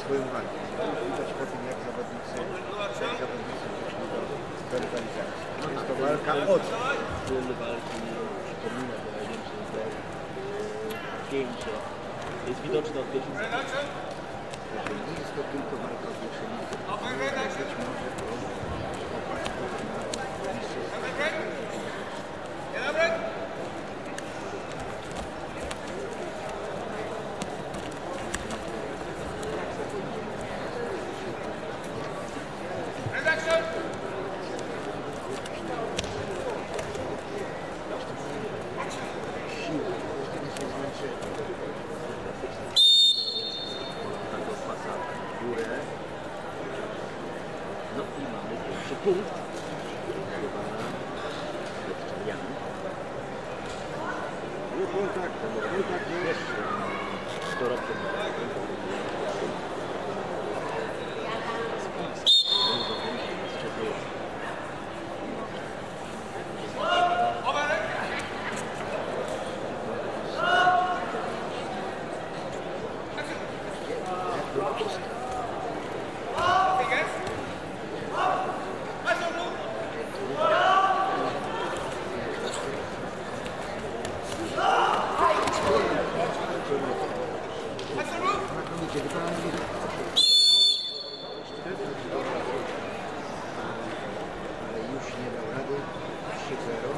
swoją walkę. Widać po tym, jak zawodnicy doszli do rywalizacji. Jest to walka od styl walki przypomina to największe pięcie. Jest widoczne od pierwszych sekund. Nie jest to tylko walka o pierwsze miejsce. Być może to oparcie na mistrzostwie. No i mamy pierwszy punkt. Kontakt, Też dorobkiem. ale już nie dał rady. 3-0.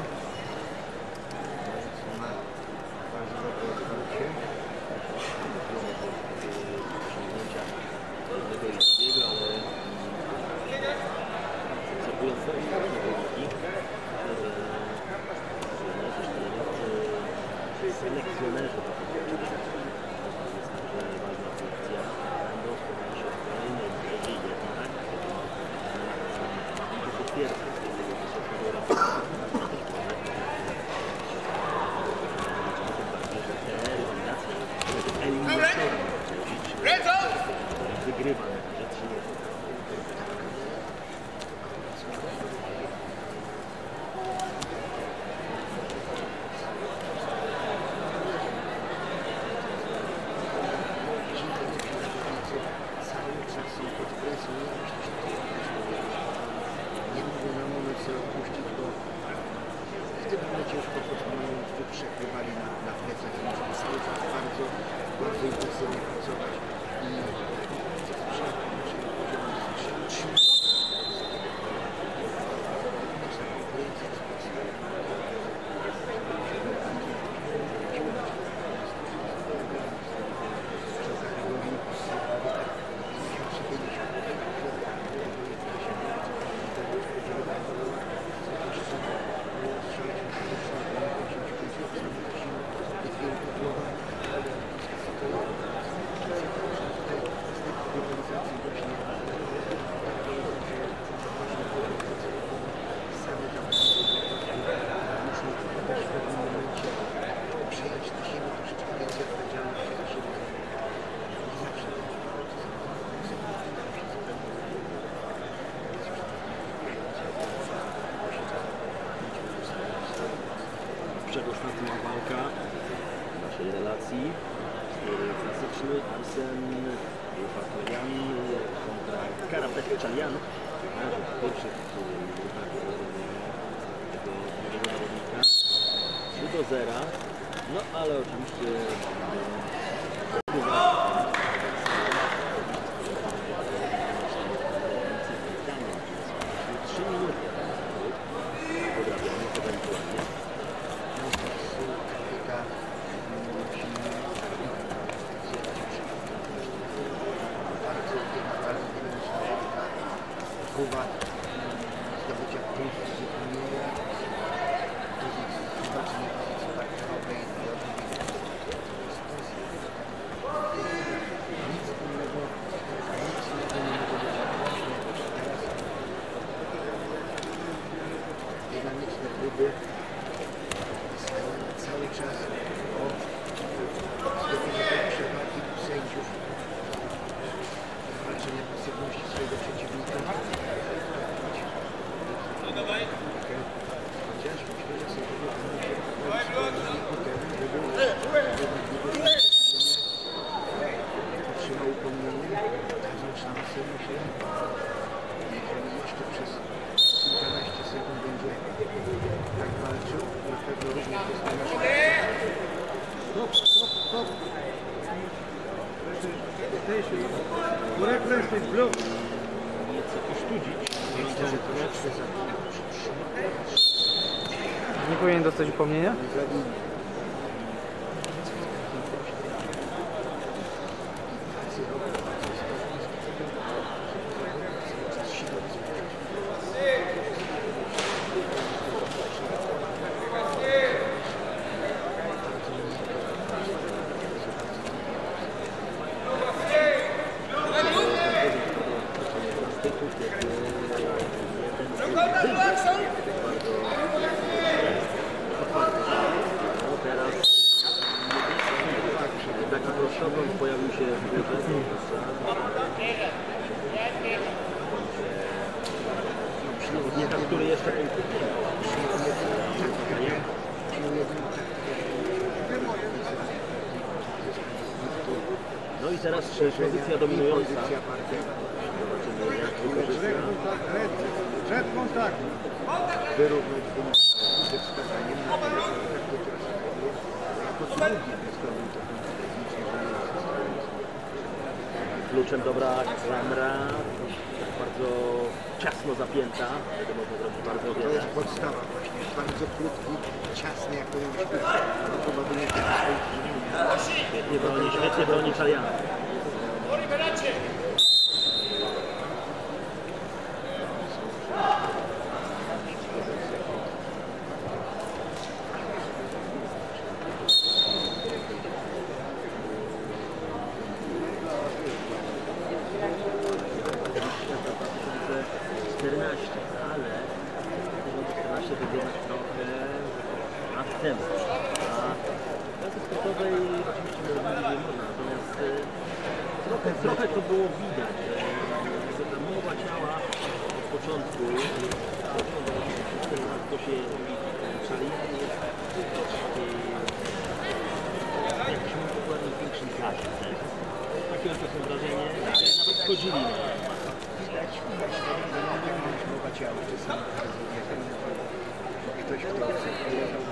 Ma bardzo dobre otwarcie. Obserwując te ostatnie wyniki, selekcjonerzy do tego jest także ważna funkcja. Będą spodziewać się w kolejnej drugiej jednak. I to potwierdza tego wysokiego raportu. Tym bardziej, że te rywalizacje eliminatorem wygrywa że 3-1. Nie mogą na moment sobie odpuścić, bo w tym momencie już po prostu mają przekrywali na plecach i muszą cały czas bardzo intensywnie pracować i Przedostatnia walka naszej relacji. Klasyczny Arsen Fatorian kontra Karapet Czalian. W pierwszych minutach tego nowego zawodnika 3-0. No ale oczywiście próba zdobycia punktów zupełnie pozycji parterowej nic innego nie może być właśnie teraz dynamiczne próby cały czas o zdobycie tej przewagi sędziów, walczenia pasywności swojego przeciwnika. Chociaż myślę, że sobie trzymał upomnienie. szansę, myślę. Jeżeli jeszcze przez kilkanaście sekund będzie tak walczył, na pewno również dostanie szansę. Hop, hop, hop. Nieco posztudzić. Myślę, że troszeczkę za Nie powinien dostać upomnienia? Taki prostowy pojawił się w górze. Przewodnika, który jeszcze punktuje. No i teraz pozycja dominująca. Zobaczymy, jak wykorzysta. Przed kontaktem. Wyrównać wynik ze wskazaniem na to, że tak to teraz jako drugi bezdomny to technicznie, że nie jest. Kluczem dobra klamra, tak bardzo ciasno zapięta, wtedy można zrobić bardzo To wiele. jest podstawa właśnie, bardzo krótki, ciasny jak powinien być krótki. No chyba by nie tak swoich drzwi. Świetnie broni Czariana. Ale 2014 to jednak trochę lat temu. A w klasy sportowej oczywiście nie można, natomiast trochę to było widać, że ta mowa ciała od początku, to się Czarian jest w jakimś dokładnie większym klasie. Takie odniosłem wrażenie, że nawet wchodzili na Mowa ciała czasami ktoś, kto obserwował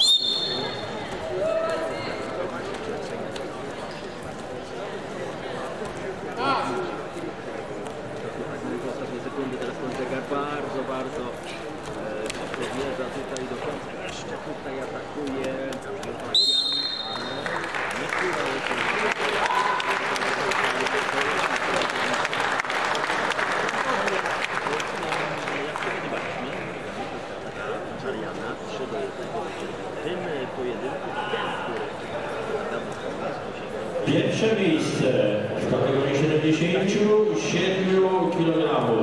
ostatnie sekundy, teraz ten zegar bardzo podjeżdża tutaj do końca, jeszcze tutaj atakuje Jan, ale nie udało się. Czariana 3-1 w tym pojedynku, Pierwsze miejsce w kategorii 77 kg